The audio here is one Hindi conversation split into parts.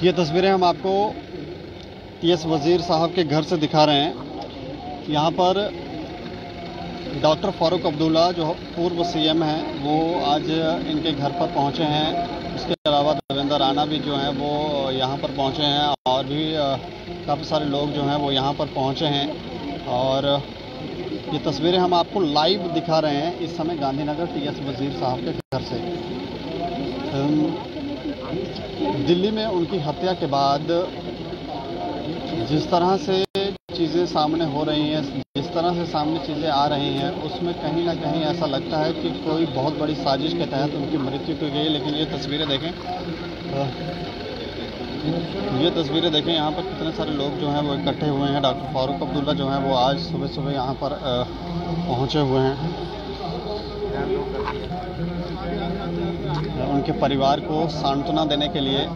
ये तस्वीरें हम आपको टीएस वजीर साहब के घर से दिखा रहे हैं। यहाँ पर डॉक्टर फारूक अब्दुल्ला जो पूर्व सीएम हैं वो आज इनके घर पर पहुँचे हैं। इसके अलावा देवेंद्र राणा भी जो हैं वो यहाँ पर पहुँचे हैं और भी काफ़ी सारे लोग जो हैं वो यहाँ पर पहुँचे हैं। और ये तस्वीरें हम आपको लाइव दिखा रहे हैं इस समय गांधीनगर टीएस वजीर साहब के घर से। दिल्ली में उनकी हत्या के बाद जिस तरह से चीज़ें सामने हो रही हैं, जिस तरह से सामने चीज़ें आ रही हैं, उसमें कहीं ना कहीं ऐसा लगता है कि कोई बहुत बड़ी साजिश के तहत उनकी मृत्यु की गई। लेकिन ये तस्वीरें देखें, यहाँ पर कितने सारे लोग जो हैं वो इकट्ठे हुए हैं। डॉक्टर फारूक अब्दुल्ला जो हैं वो आज सुबह सुबह यहाँ पर पहुँचे हुए हैं उनके परिवार को सांत्वना देने के लिए।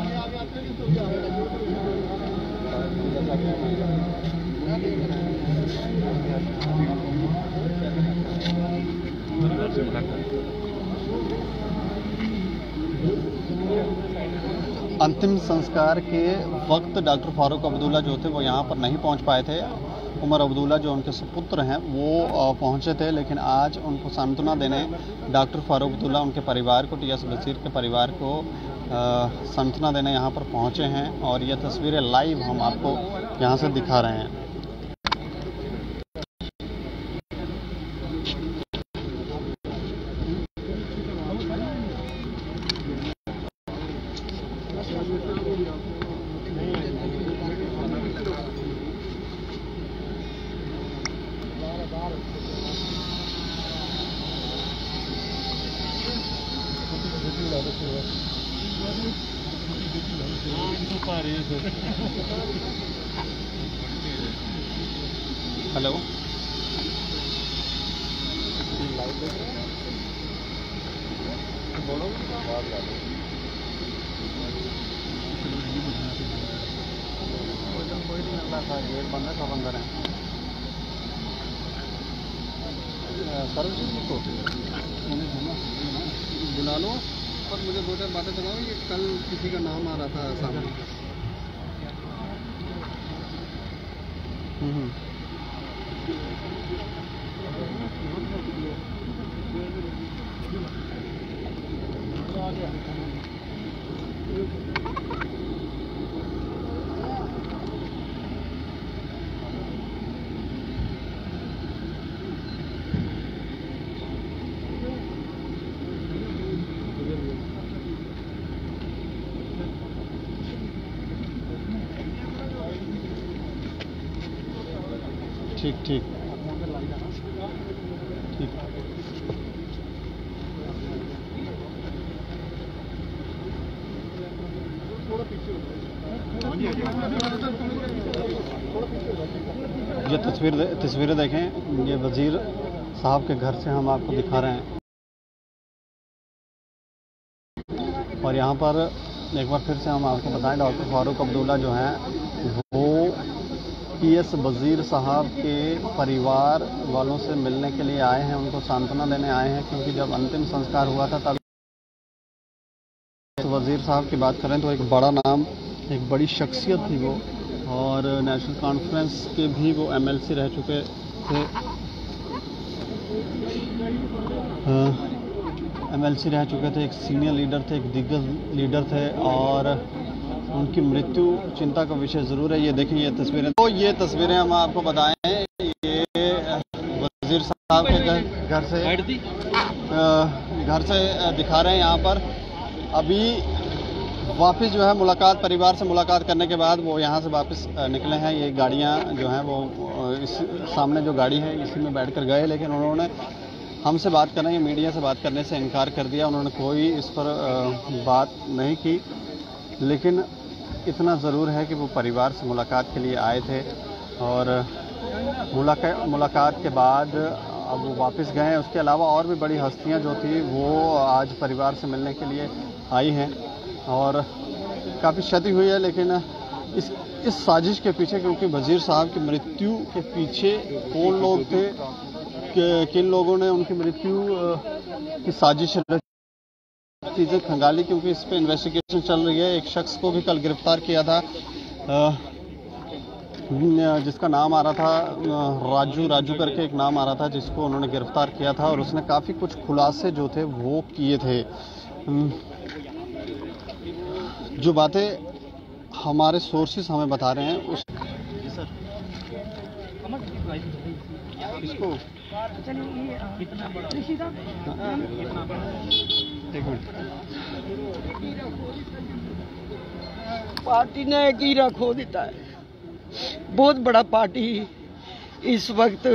अंतिम संस्कार के वक्त डॉक्टर फारूक अब्दुल्ला जो थे वो यहाँ पर नहीं पहुँच पाए थे। उमर अब्दुल्ला जो उनके सुपुत्र हैं वो पहुँचे थे, लेकिन आज उनको सांत्वना देने डॉक्टर फारूक अब्दुल्ला उनके परिवार को, टीएस वजीर के परिवार को सांत्वना देने यहाँ पर पहुँचे हैं। और ये तस्वीरें लाइव हम आपको यहाँ से दिखा रहे हैं। हेलो, गेट बंद है, सब अंदर है। सर्वजीत को बुला लो, पर मुझे दो चार बातें बताओ। ये कल किसी का नाम आ रहा था सामने। ठीक ठीक ठीक। ये तस्वीरें देखें, ये वजीर साहब के घर से हम आपको दिखा रहे हैं। और यहाँ पर एक बार फिर से हम आपको बताएं, डॉक्टर फारूक अब्दुल्ला जो हैं वो टीएस वजीर साहब के परिवार वालों से मिलने के लिए आए हैं, उनको सांत्वना देने आए हैं। क्योंकि जब अंतिम संस्कार हुआ था तब वजीर साहब की बात करें तो एक बड़ा नाम, एक बड़ी शख्सियत थी वो, और नेशनल कॉन्फ्रेंस के भी वो एमएलसी रह चुके थे, एमएलसी रह चुके थे, एक सीनियर लीडर थे, एक दिग्गज लीडर थे। और उनकी मृत्यु चिंता का विषय ज़रूर है। ये देखिए ये तस्वीरें, तो ये तस्वीरें हम आपको बताएं, ये वजीर साहब के घर से दिखा रहे हैं। यहाँ पर अभी वापस जो है मुलाकात, परिवार से मुलाकात करने के बाद वो यहाँ से वापस निकले हैं। ये गाड़ियाँ जो हैं वो इस सामने जो गाड़ी है इसी में बैठकर गए, लेकिन उन्होंने हमसे बात करने या मीडिया से बात करने से इनकार कर दिया। उन्होंने कोई इस पर बात नहीं की। लेकिन इतना ज़रूर है कि वो परिवार से मुलाकात के लिए आए थे और मुलाकात के बाद अब वो वापस गए हैं। उसके अलावा और भी बड़ी हस्तियां जो थी वो आज परिवार से मिलने के लिए आई हैं और काफ़ी क्षति हुई है। लेकिन इस साजिश के पीछे, क्योंकि वजीर साहब की मृत्यु के पीछे कौन लोग थे, किन लोगों ने उनकी मृत्यु की साजिश चीज़ें खंगाली, क्योंकि इस पे इन्वेस्टिगेशन चल रही है। एक शख्स को भी कल गिरफ्तार किया था जिसका नाम आ रहा था राजू करके एक नाम आ रहा था, जिसको उन्होंने गिरफ्तार किया था और उसने काफ़ी कुछ खुलासे जो थे वो किए थे। जो बातें हमारे सोर्सेस हमें बता रहे हैं उस इसको एक मिनट, पार्टी ने एक हीरा खो देता है, बहुत बड़ा पार्टी इस वक्त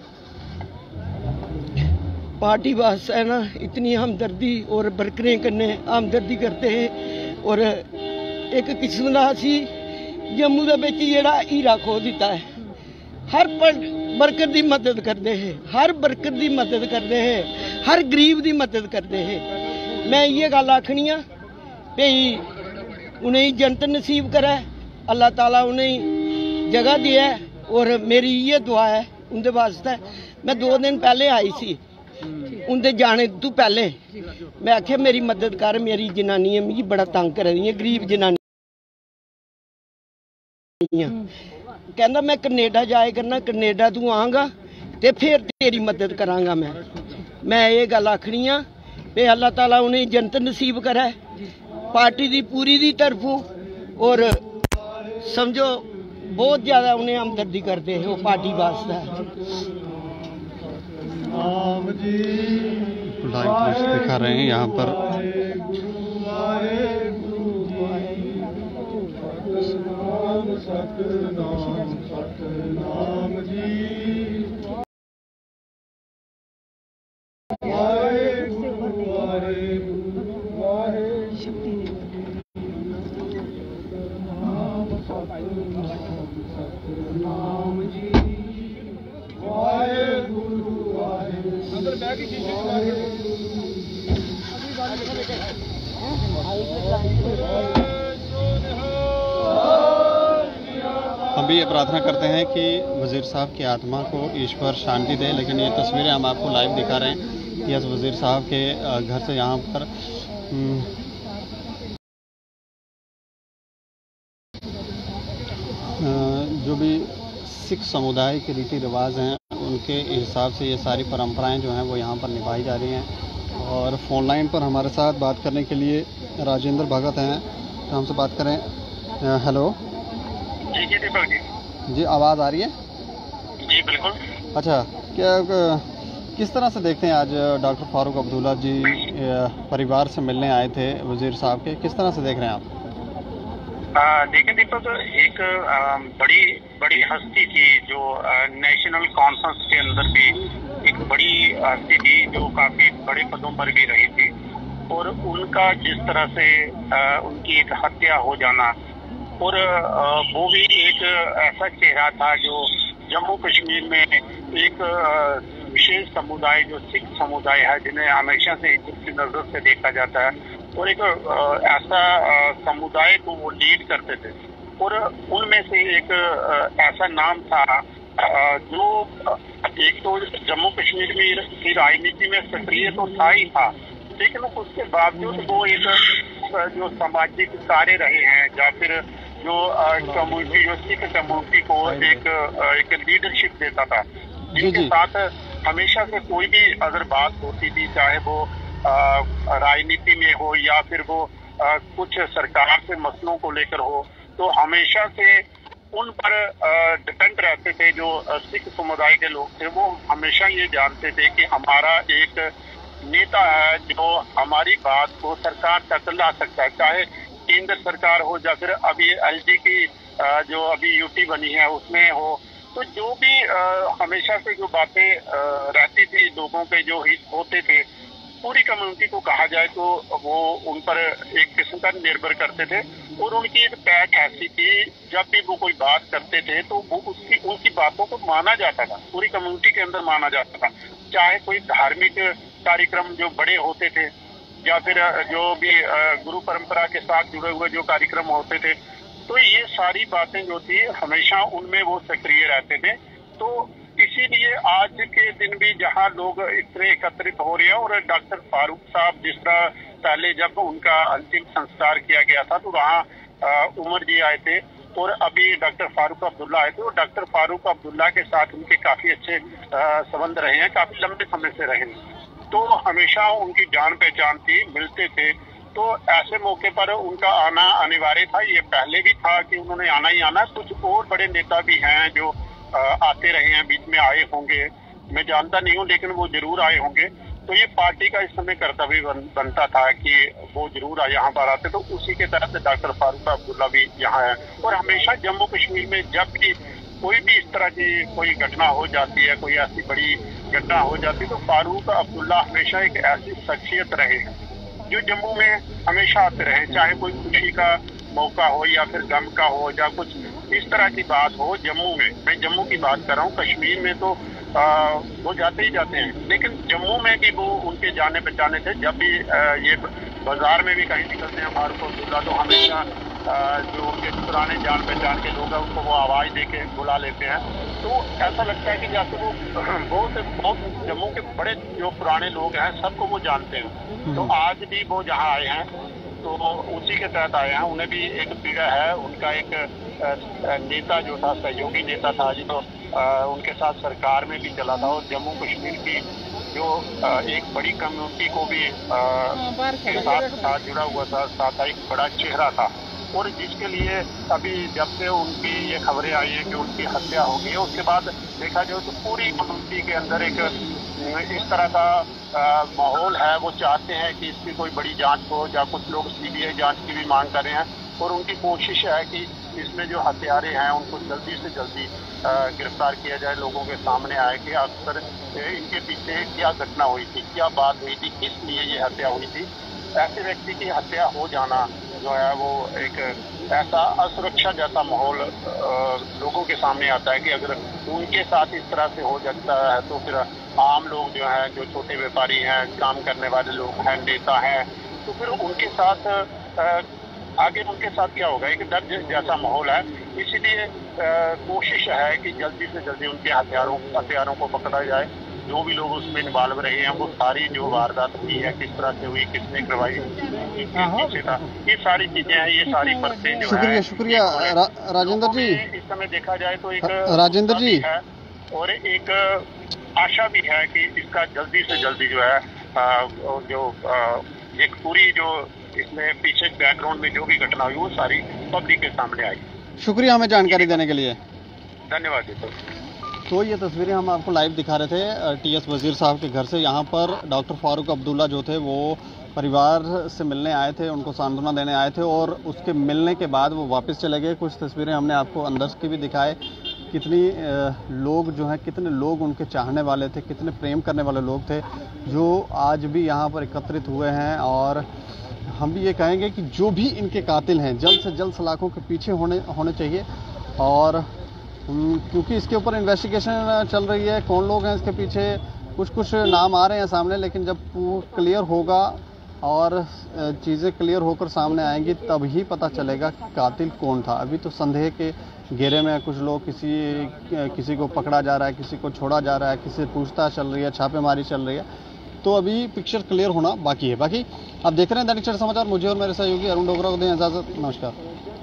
पार्टी वास है ना, इतनी हमदर्दी और बरकरें करने हमदर्दी करते हैं। और एक किस्म का असी जम्मू के बिच जेड़ा हीरा खो दिता है, हर वर्कर की मदद करते हैं, हर वर्कर की मदद करते हैं, हर गरीब की मदद करते हैं। मैं ये गल आखनी आ भई उन्हें जन्नत नसीब करे, अल्लाह ताला उन्हें जगह दिया। और मेरी ये दुआ है उनके वास्ते। मैं 2 दिन पहले आई सी, उनके जाने तो पहले मैं आख्या मेरी मदद कर, मेरी जनानी मिगी बड़ा तंग कर रही है, गरीब जनानी। कहना मैं कनेडा जाए करना, कनेडा तू आंगा ते फिर तेरी मदद करांगा। मैं ये गल आखनी आ भी अल्लाह ताला उन्हें जन्नत नसीब करे पार्टी दी पूरी दी तरफों। और समझो बहुत ज्यादा उन्हें हमदर्दी करते हैं वो पार्टी वास्ते। लाइव दिखा रहे हैं यहाँ पर। हम भी ये प्रार्थना करते हैं कि वज़ीर साहब की आत्मा को ईश्वर शांति दे। लेकिन ये तस्वीरें हम आपको लाइव दिखा रहे हैं यस वज़ीर साहब के घर से। यहाँ पर जो भी सिख समुदाय के रीति रिवाज हैं उनके हिसाब से ये सारी परंपराएं जो हैं वो यहाँ पर निभाई जा रही हैं। और फ़ोन लाइन पर हमारे साथ बात करने के लिए राजेंद्र भगत हैं, तो हमसे बात करें। हेलो जी दीपक जी। जी आवाज़ आ रही है? जी बिल्कुल। अच्छा, क्या किस तरह से देखते हैं आज डॉक्टर फारूक अब्दुल्ला जी परिवार से मिलने आए थे वज़ीर साहब के, किस तरह से देख रहे हैं आप? देखिए दीपक, एक बड़ी हस्ती थी जो नेशनल कॉन्फ्रेंस के अंदर भी एक बड़ी हस्ती थी जो काफी बड़े पदों पर भी रही थी। और उनका जिस तरह से उनकी एक हत्या हो जाना, और वो भी एक ऐसा चेहरा था जो जम्मू कश्मीर में एक विशेष समुदाय जो सिख समुदाय है जिन्हें हमेशा से इज्जत की नजर से देखा जाता है, और एक ऐसा समुदाय को वो लीड करते थे। और उनमें से एक ऐसा नाम था जो एक तो जम्मू कश्मीर में की राजनीति में सक्रिय तो था ही था, लेकिन उसके बावजूद वो एक जो सामाजिक कार्य रहे हैं या फिर जो कम्युनिटी जो सिख कम्युनिटी को एक लीडरशिप देता था, जिनके साथ हमेशा से कोई भी अगर बात होती थी, चाहे वो राजनीति में हो या फिर वो कुछ सरकार से मसलों को लेकर हो, तो हमेशा से उन पर डिपेंड रहते थे। जो सिख समुदाय के लोग थे वो हमेशा ये जानते थे कि हमारा एक नेता है जो हमारी बात को सरकार तक ला सकता है, चाहे केंद्र सरकार हो या फिर अभी एलजी की जो अभी यूटी बनी है उसमें हो। तो जो भी हमेशा से जो बातें रहती थी लोगों के जो हित होते थे, पूरी कम्युनिटी को कहा जाए तो वो उन पर एक किस्म का निर्भर करते थे। और उनकी एक पैठ ऐसी थी, जब भी वो कोई बात करते थे तो वो उनकी बातों को माना जाता था, पूरी कम्युनिटी के अंदर माना जाता था। चाहे कोई धार्मिक कार्यक्रम जो बड़े होते थे या फिर जो भी गुरु परंपरा के साथ जुड़े हुए जो कार्यक्रम होते थे, तो ये सारी बातें जो थी हमेशा उनमें वो सक्रिय रहते थे। तो इसीलिए आज के दिन भी जहां लोग इतने एकत्रित हो रहे हैं और डॉक्टर फारूक साहब जिस तरह पहले जब उनका अंतिम संस्कार किया गया था तो वहाँ उमर जी आए थे और अभी डॉक्टर फारूक अब्दुल्ला आए थे। और डॉक्टर फारूक अब्दुल्ला के साथ उनके काफी अच्छे संबंध रहे हैं, काफी लंबे समय से रहे हैं। तो हमेशा उनकी जान पहचान थी, मिलते थे। तो ऐसे मौके पर उनका आना अनिवार्य था। ये पहले भी था कि उन्होंने आना ही आना। कुछ और बड़े नेता भी हैं जो आते रहे हैं, बीच में आए होंगे, मैं जानता नहीं हूँ, लेकिन वो जरूर आए होंगे। तो ये पार्टी का इस समय कर्तव्य बनता था कि वो जरूर यहाँ पर आते। तो उसी के तहत डॉक्टर फारूक अब्दुल्ला भी यहाँ है। और हमेशा जम्मू कश्मीर में जब भी कोई भी इस तरह की कोई घटना हो जाती है, कोई ऐसी बड़ी घटना हो जाती है, तो फारूक अब्दुल्ला हमेशा एक ऐसी शख्सियत रहे जो जम्मू में हमेशा आते रहे, चाहे कोई खुशी का मौका हो या फिर गम का हो या कुछ इस तरह की बात हो। जम्मू में, मैं जम्मू की बात कर रहा हूँ, कश्मीर में तो वो जाते ही जाते हैं, लेकिन जम्मू में भी वो उनके जाने पहचाने थे। जब भी ये बाजार में भी कहीं निकलते हैं फारूक अब्दुल्ला, तो हमेशा जो उनके पुराने जान पहचान के लोग हैं उनको वो आवाज दे के बुला लेते हैं। तो ऐसा लगता है कि जैसे वो बहुत जम्मू के बड़े जो पुराने लोग हैं सबको वो जानते हैं। तो आज भी वो जहाँ आए हैं तो उसी के तहत आए हैं। उन्हें भी एक पीड़ा है। उनका एक नेता जो था, सहयोगी नेता था जी, तो उनके साथ सरकार में भी चला था। और जम्मू कश्मीर की जो एक बड़ी कम्युनिटी को भी के साथ जुड़ा हुआ था, साथ एक बड़ा चेहरा था। और जिसके लिए अभी जब से उनकी ये खबरें आई हैं कि उनकी हत्या हो गई है, उसके बाद देखा जाए तो पूरी कम्युनिटी के अंदर एक इस तरह का माहौल है। वो चाहते हैं कि इसकी कोई बड़ी जांच हो, या कुछ लोग सीबीआई जांच की भी मांग कर रहे हैं। और उनकी कोशिश है कि इसमें जो हत्यारे हैं उनको जल्दी से जल्दी गिरफ्तार किया जाए, लोगों के सामने आए कि अक्सर इनके पीछे क्या घटना हुई थी, क्या बात हुई थी, किस लिए ये हत्या हुई थी। ऐसे व्यक्ति की हत्या हो जाना जो है वो एक ऐसा असुरक्षा जैसा माहौल लोगों के सामने आता है कि अगर उनके साथ इस तरह से हो जाता है तो फिर आम लोग जो हैं, जो छोटे व्यापारी हैं, काम करने वाले लोग हैं, नेता हैं, तो फिर उनके साथ आगे उनके साथ क्या होगा। एक डर जैसा माहौल है। इसीलिए कोशिश है कि जल्दी से जल्दी उनके हथियारों को पकड़ा जाए। जो भी लोग उसमें इन्वॉल्व रहे हैं, वो सारी जो वारदात हुई है किस तरह से हुई, किसने करवाई, पीछे था, ये सारी चीजें हैं, ये सारी परतें जो है। शुक्रिया राजेंद्र जी। इस समय देखा जाए तो एक राजेंद्र जी है और एक आशा भी है कि इसका जल्दी से जल्दी जो है जो एक पूरी जो इसमें पीछे बैकग्राउंड में जो भी घटना हुई वो सारी पब्लिक के सामने आई। शुक्रिया हमें जानकारी देने के लिए। धन्यवाद जी। तो ये तस्वीरें हम आपको लाइव दिखा रहे थे टीएस वजीर साहब के घर से। यहाँ पर डॉक्टर फारूक अब्दुल्ला जो थे वो परिवार से मिलने आए थे, उनको सांत्वना देने आए थे और उसके मिलने के बाद वो वापस चले गए। कुछ तस्वीरें हमने आपको अंदर की भी दिखाए, कितनी लोग जो हैं, कितने लोग उनके चाहने वाले थे, कितने प्रेम करने वाले लोग थे जो आज भी यहाँ पर एकत्रित हुए हैं। और हम भी ये कहेंगे कि जो भी इनके कातिल हैं जल्द से जल्द सलाखों के पीछे होने चाहिए। और क्योंकि इसके ऊपर इन्वेस्टिगेशन चल रही है, कौन लोग हैं इसके पीछे, कुछ नाम आ रहे हैं सामने, लेकिन जब वो क्लियर होगा और चीज़ें क्लियर होकर सामने आएंगी तब ही पता चलेगा कि कातिल कौन था। अभी तो संदेह के घेरे में कुछ लोग, किसी को पकड़ा जा रहा है, किसी को छोड़ा जा रहा है, किसी से पूछताछ चल रही है, छापेमारी चल रही है। तो अभी पिक्चर क्लियर होना बाकी है। बाकी आप देख रहे हैं दैनिक सवेरा समाचार। मुझे और मेरे सहयोगी अरुण डोगरा को दें इजाज़त। नमस्कार।